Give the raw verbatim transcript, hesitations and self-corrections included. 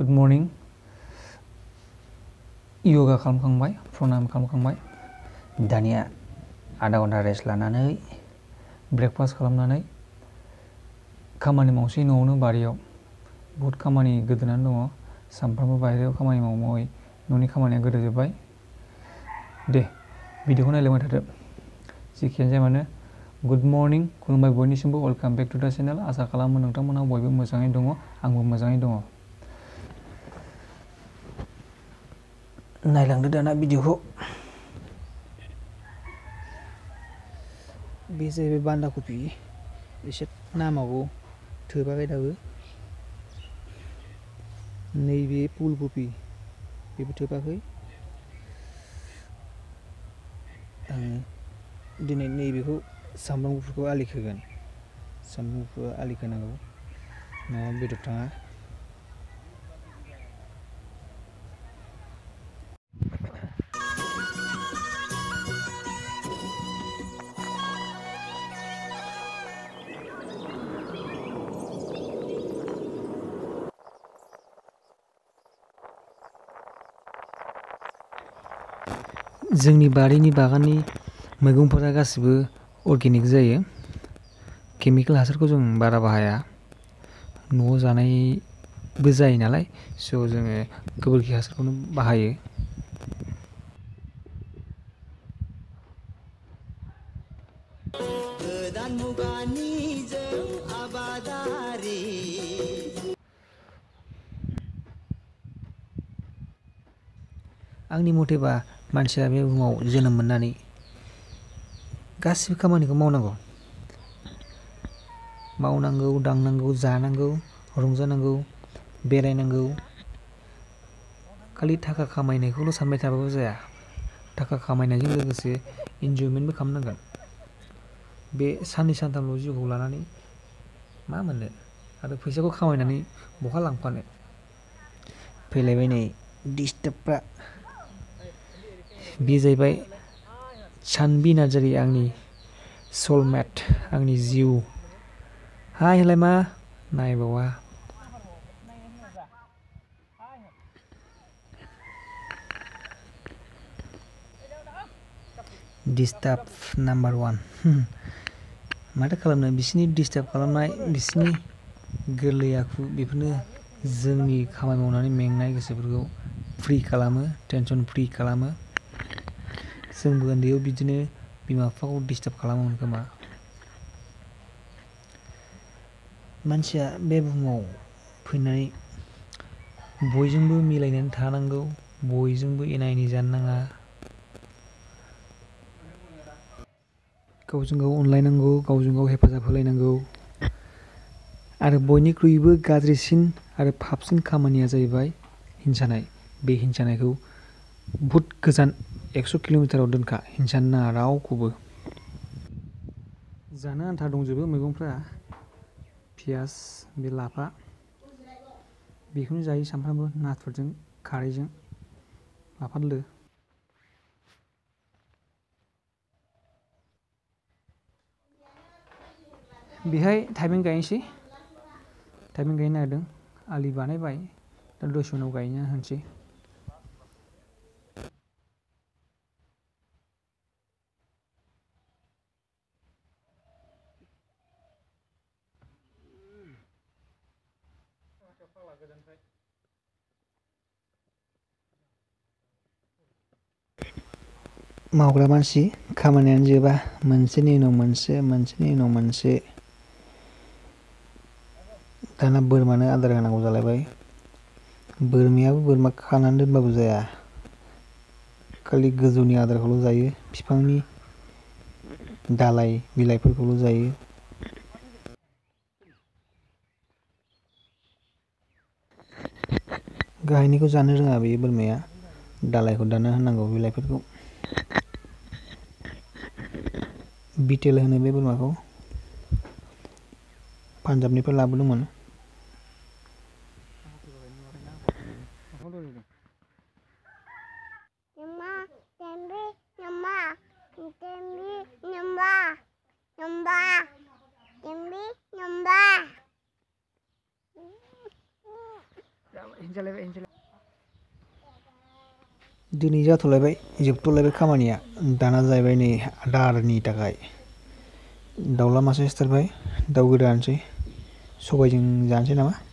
Good morning yoga खालामखांबाय प्रणाम खालामखांबाय दानिया आधा घन्टा रेस्ट लानानै ब्रेकफास्ट खालामनानै खामानि मावसै न'आवनो बारियाव बहुत खामानि गोदोनानै दङ सानफ्रामबो बाहेरायाव खामानि मावै मावै न'नि खामानिया गोदोजोब्बाय दे भिडिअखौ नायलांबाय थादो जेखियानो जाया मानो गुड मर्निं खुलुमबाय बयनिसिमबो welcome back to the channel आसा खालामो नोंथांमोनहा बयबो मोजाङै दङ आंबो मोजाङै दङ नायलांदो दाना भिडिअखौ बे जाहैबाय बान्दा कफि एसे नामावबो थोबाखै दाबो नैबे फुल कफि बेबो थोबाखै आङो दिनै नैबेखौ सामब्राम गुफुरखौ आलि खोगोन सामब्राम गुफुरखौ आलि खोनांगौ नङाबा बेदर थाङा जोंनि बारिनि बागाननि मैगंफोरा गासिबो अर्गेनिक जायो केमिकेल हासारखौ जों बारा बाहाया न'आव जानायबो जायो नालाय स' जोङो गोबोरखि हासारखौनो बाहायो गोदान मुगानि जों आबादारि आंनि मथेबा मानसिया बे बुहुमाव जोनोम मोननानै गासिबो खामानिखौ मावनांगौ मावनांगौ दांनांगौ जानांगौ रंजानांगौ बेरायनांगौ खालि थाखा खामायनायखौल' सानबाय थाबाबो जाया थाखा खामायनायजों लोगोसे इन्जयमेन्टबो खालामनांगोन बे साननै सानथामल' जिउखौ लानानै मा मोननो आरो फैसाखौ खामायनानै बहा लांफानो फैलायबाय नै डिस्टार्बफ्रा बे जाहैबाय सानबि नार्जारि आंनि सोलमेट आंनि जिउ हाय होलाय मा नायबावा डिस्टार्ब नाम्बार वान माथो खालामनो बिसिनि डिस्टार्ब खालामनाय बिसिनि गोरलै आखु बेफोरनो जोंनि खामानि मावनानै मेंनाय गोसोफोरखौ फ्रि खालामो टेनसन फ्रि खालामो जोंबो उन्दैयाव बिदिनो बिमा बिफाखौ डिस्टार्ब खालामोमोन खोमा मानसिया बे बुहुमाव फैनानै बयजोंबो मिलायनानै थानांगौ बयजोंबो एना एनि जानो नाङा गावजों गाव अनलायनांगौ गावजों गाव हेफाजाब होलायनांगौ आरो बयनिख्रुइबो गाज्रिसिन आरो पापसिन खामानिया जाहैबाय हिंसानाय बे हिंसानायखौ बुहुद गोजान एक्स' किल'मिटाराव दोनखा हिंसानो नाङा रावखौबो जानो आन्था दंजोबो मैगंफ्रा पियास बे लाफा बेखौनो जायो सामफ्रामबो नाथुरजों खारैजों लाफा दोलो बेहाय थाइबें गायनोसै थाइबें गायनो नागिरदों आलि बानायबाय दा दसे उनाव गायनो होनोसै मावग्रा मानसि खामानियानो जोबा मोनसेनि उनाव मोनसे मोनसेनि उनाव मोनसे दाना बोरमानो आदार होनांगौ जालायबाय बोरमायाबो बोरमा खानानै दोनबाबो जाया खालि गोजौनि आदारखौल' जायो बिफांनि दालाइ बिलाइफोरखौल' जायो गाहायनिखौ जानो रोङा बे बोरमाया दालाइखौ दानना होनांगौ बिलाइफोरखौ बिटेल होनो बे बोरमाखौ पान्जाबनिफ्राय लाबोदोंमोन हिंजालायबाय दिनै जाथ'लायबाय जोबथ'लायबाय खामानिया दाना जाहैबाय नै आदारनि थाखाय दाउला मासे सिथारबाय दाउ गोदानोसै सबायजों जानोसै नामा।